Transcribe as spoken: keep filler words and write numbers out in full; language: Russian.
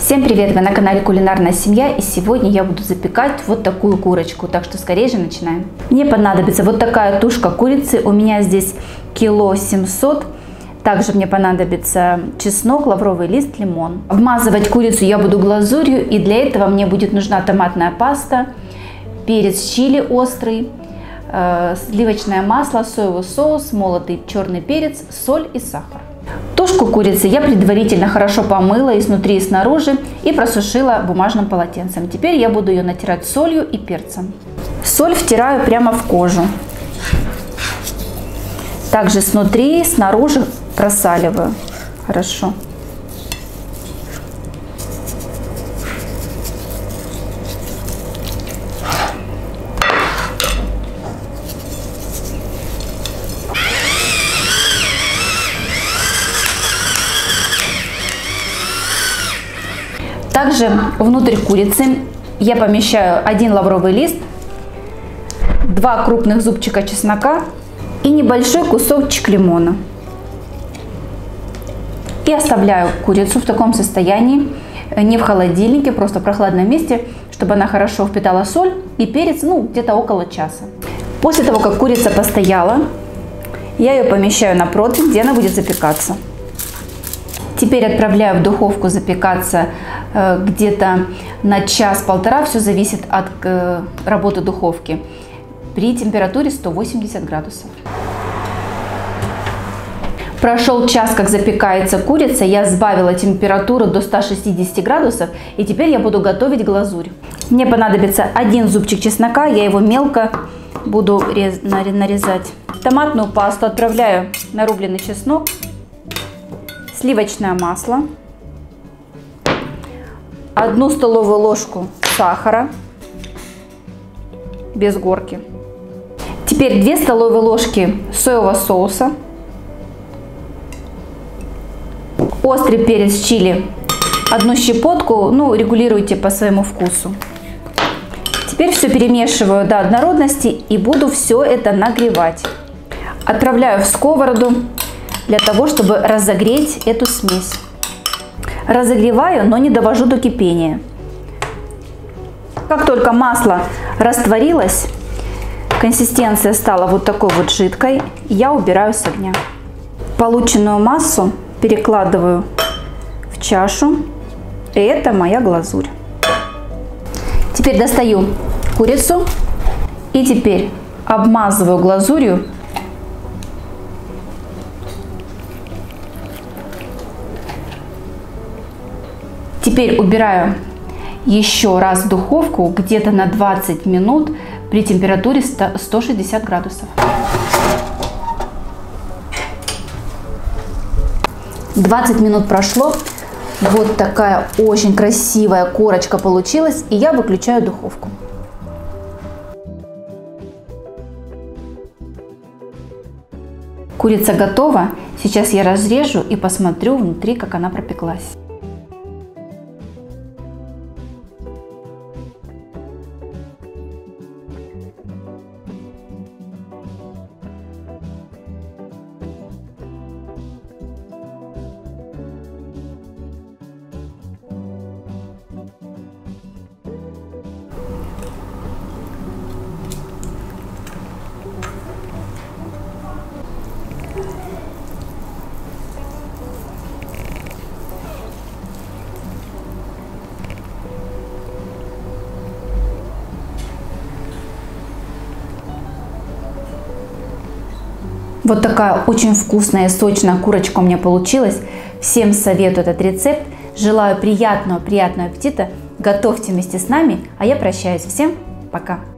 Всем привет! Вы на канале Кулинарная семья, и сегодня я буду запекать вот такую курочку, так что скорее же начинаем. Мне понадобится вот такая тушка курицы, у меня здесь кило семьсот. Также мне понадобится чеснок, лавровый лист, лимон. Вмазывать курицу я буду глазурью, и для этого мне будет нужна томатная паста, перец чили острый, э, сливочное масло, соевый соус, молотый черный перец, соль и сахар. Тушку курицы я предварительно хорошо помыла и снутри, и снаружи и просушила бумажным полотенцем. Теперь я буду ее натирать солью и перцем. Соль втираю прямо в кожу. Также снутри, снаружи просаливаю хорошо. Также внутрь курицы я помещаю один лавровый лист, два крупных зубчика чеснока и небольшой кусочек лимона. И оставляю курицу в таком состоянии, не в холодильнике, просто в прохладном месте, чтобы она хорошо впитала соль и перец, ну, где-то около часа. После того, как курица постояла, я ее помещаю на противень, где она будет запекаться. Теперь отправляю в духовку запекаться э, где-то на час-полтора, все зависит от э, работы духовки, при температуре сто восемьдесят градусов. Прошел час, как запекается курица, я сбавила температуру до ста шестидесяти градусов, и теперь я буду готовить глазурь. Мне понадобится один зубчик чеснока, я его мелко буду нарезать. Томатную пасту отправляю на рубленый чеснок. Сливочное масло, одну столовую ложку сахара без горки. Теперь две столовые ложки соевого соуса, острый перец чили, одну щепотку, ну, регулируйте по своему вкусу. Теперь все перемешиваю до однородности и буду все это нагревать. Отправляю в сковороду для того, чтобы разогреть эту смесь. Разогреваю, но не довожу до кипения. Как только масло растворилось, консистенция стала вот такой вот жидкой, я убираю с огня. Полученную массу перекладываю в чашу, и это моя глазурь. Теперь достаю курицу и теперь обмазываю глазурью. Теперь убираю еще раз в духовку где-то на двадцать минут при температуре сто шестьдесят градусов. двадцать минут прошло. Вот такая очень красивая корочка получилась, и я выключаю духовку. Курица готова. Сейчас я разрежу и посмотрю внутри, как она пропеклась. Вот такая очень вкусная и сочная курочка у меня получилась. Всем советую этот рецепт. Желаю приятного, приятного аппетита. Готовьте вместе с нами, а я прощаюсь. Всем пока!